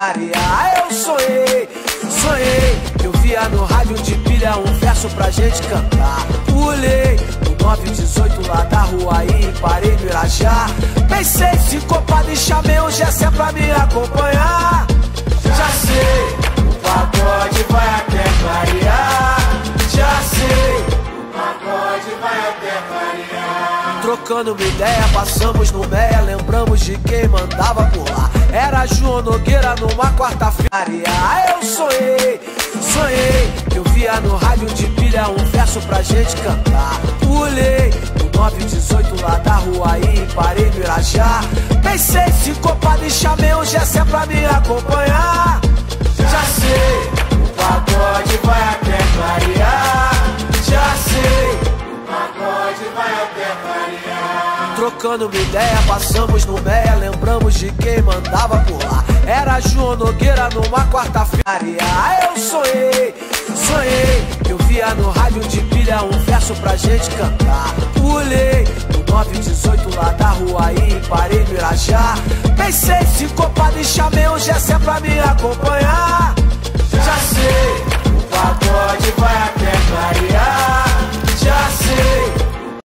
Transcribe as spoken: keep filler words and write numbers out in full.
Eu sonhei, sonhei, eu via no rádio de pilha um verso pra gente cantar. Pulei no nove dezoito lá da rua e parei no Irajá. Pensei sincopado e chamei o Gessé pra me acompanhar. Já sei, o pagode vai até clarear. Já sei, o pagode vai até clarear. Trocando uma ideia, passamos no meia, lembramos de quem mandava por lá. Era João Nogueira numa quarta-feira. Eu sonhei, sonhei, eu via no rádio de pilha um verso pra gente cantar. Pulei no nove dezoito lá da rua e parei no Irajá. Pensei sincopado e chamei o Gessé pra me acompanhar. Já sei, o pagode vai até clarear. Já sei, o pagode vai até clarear. Trocando uma ideia, passamos no meia, lembramos de quem mandava por lá. Era João Nogueira numa quarta-feira. Eu sonhei, sonhei, eu via no rádio de pilha um verso pra gente cantar. Pulei no nove dezoito lá da rua e parei no Irajá. Pensei sincopado e chamei o Gessé pra me acompanhar.